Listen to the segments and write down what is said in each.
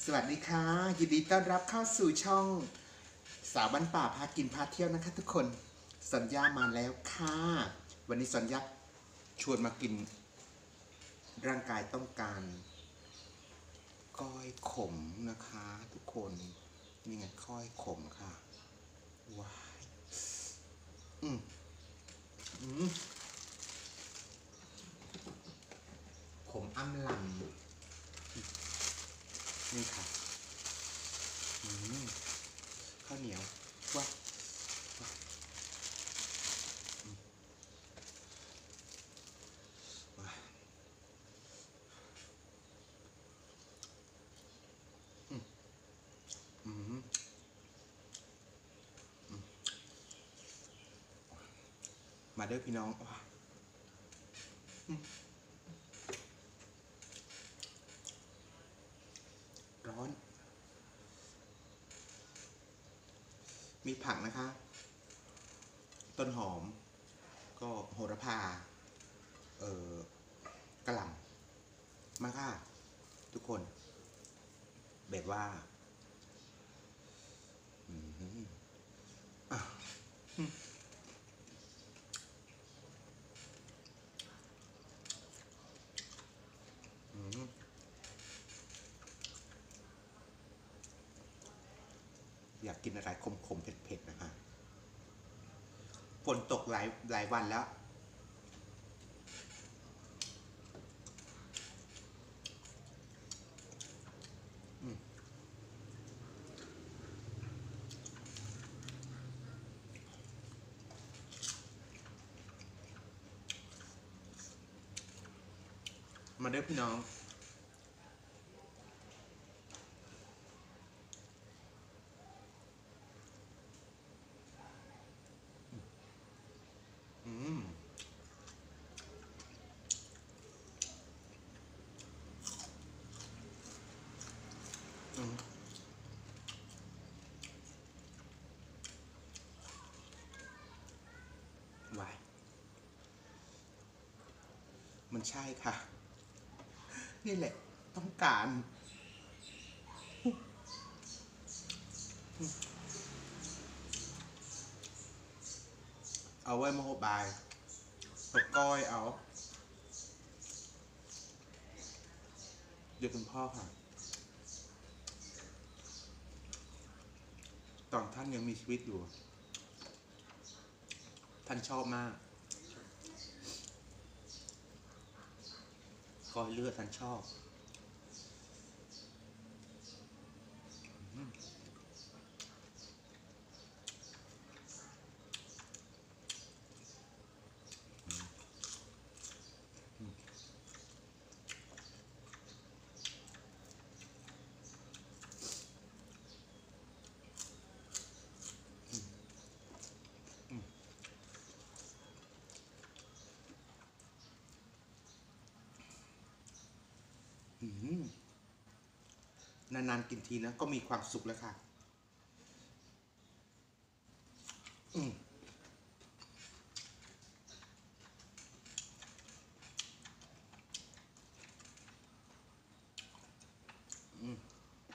สวัสดีค่ะยินดีต้อนรับเข้าสู่ช่องสาวบ้านป่าพากินพาเที่ยวนะคะทุกคนสัญญามาแล้วค่ะวันนี้สัญญาชวนมากินร่างกายต้องการก้อยขมนะคะทุกคนนี่ไงก้อยขมค่ะว้ายอืมอืมขมอ้ำลำนี่ค่ะอืมข้าวเหนียวว้าว้าอืมมาเด้อพี่น้องว้าร้อนมีผักนะคะต้นหอมก็โหระพาเอ่อกระหล่ำมาค่ะทุกคนแบบว่าอืมอ่ะอืมอยากกินอะไรขมๆเผ็ดๆนะคะฝนตกหลายวันแล้วมาเด้อพี่น้องอืมอืมวายมันใช่ค่ะนี่แหละต้องการเอาไว้มาโหบายตกก้อยเอาเดี๋ยวคุณพ่อค่ะตอนท่านยังมีชีวิตอยู่ท่านชอบมากก้อยเลือดท่านชอบอืมนานๆกินทีนะก็มีความสุขแล้วค่ะอืมอืม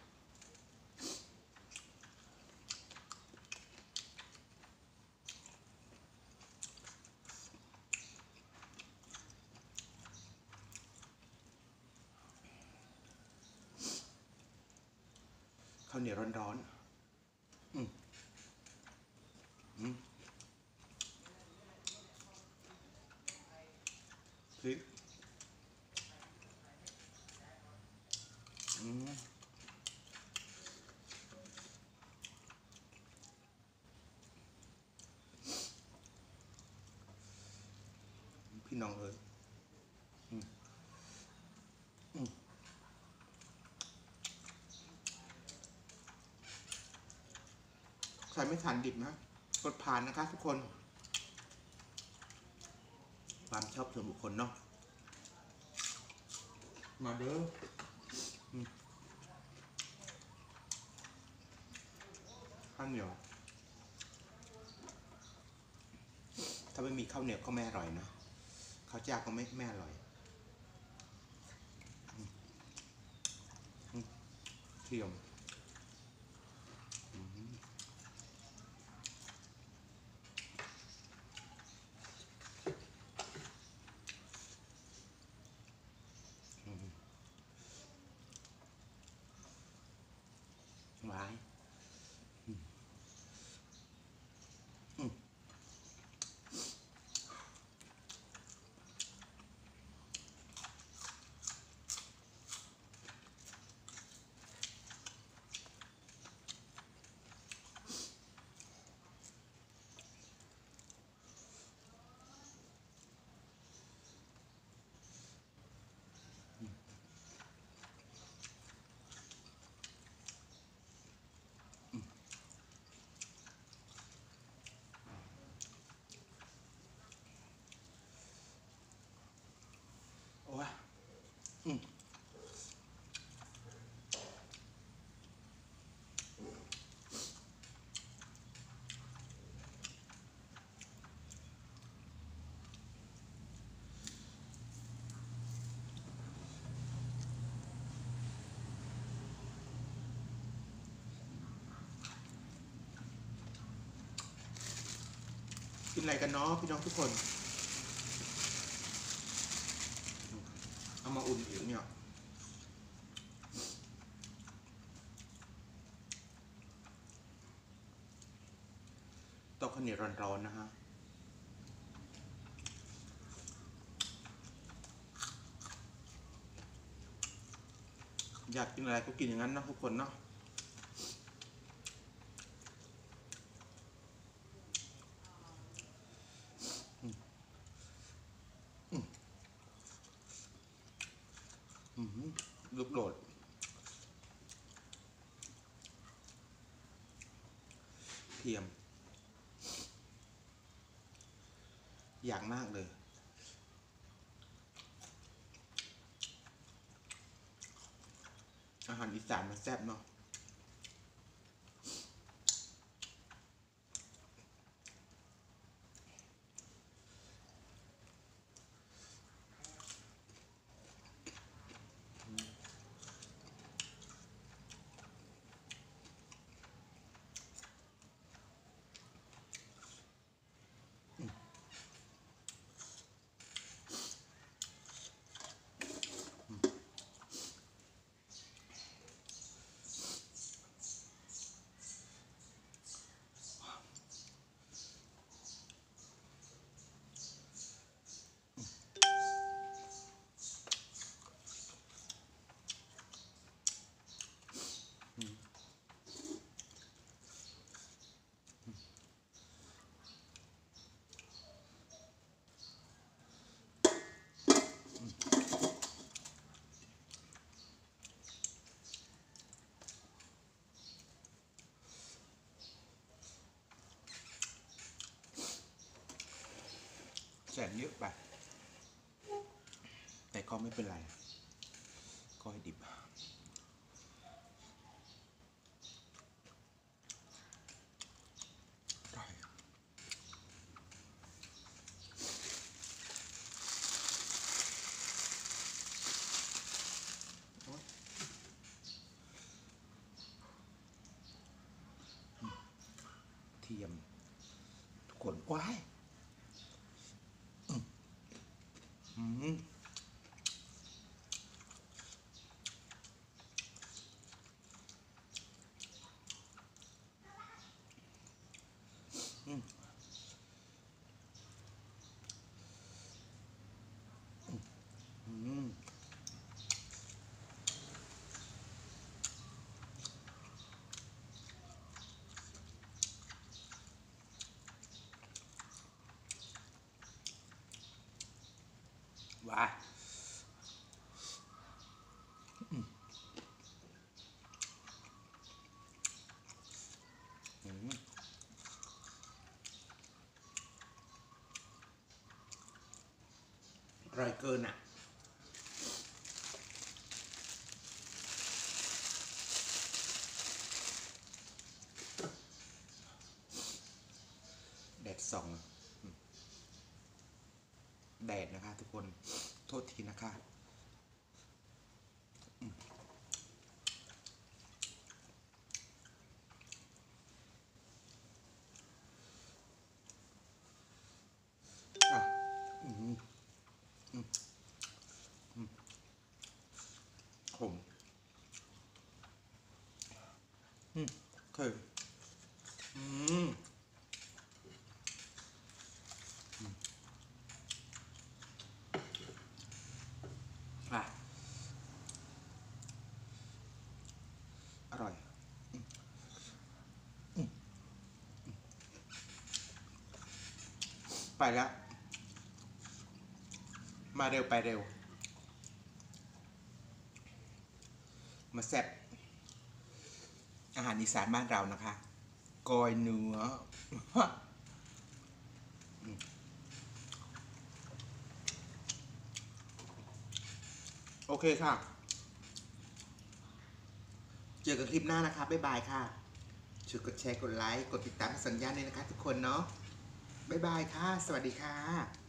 ข้าวเหนียวร้อนๆอืมอืมพริกอืมพี่น้องเอ้ยอืมใครไม่ทานดิบนะกดผ่านนะคะทุกคนความชอบส่วนบุคคลเนาะมาเด้อข้าวเหนียวถ้าไม่มีข้าวเหนียวก็ไม่อร่อยนะข้าวเจ้าก็ไม่อร่อยทียมหวานโอ้ยกินอะไรกันเนาะพี่น้องทุกคนเอามาอุ่นอีกเนี่ยตอกข้าวเหนียวร้อนๆนะฮะอยากกินอะไรก็กินอย่างนั้นนะทุกคนเนาะลูกโดดเทียมอย่างมากเลยอาหารอีสานมันแซ่บเนาะแสบเยอะไปแต่ก็ไม่เป็นไรก็ให้ดิบได้เทียมทุกคนว้ายว้ายอร่อยเกินอ่ะแดดส่องแดดนะคะทุกคนโทษทีนะคะคืออ่ะอร่อยไปแล้ว มาเร็วไปเร็ว มาแซ่บอาหารอีสานบ้านเรานะคะกอยเนื้อ โอเคค่ะ เจอกันคลิปหน้านะคะ บ๊ายบายค่ะ ช่วยกดแชร์ กดไลค์ กดติดตามสัญญาณเลยนะคะทุกคนเนาะ บ๊ายบายค่ะ สวัสดีค่ะ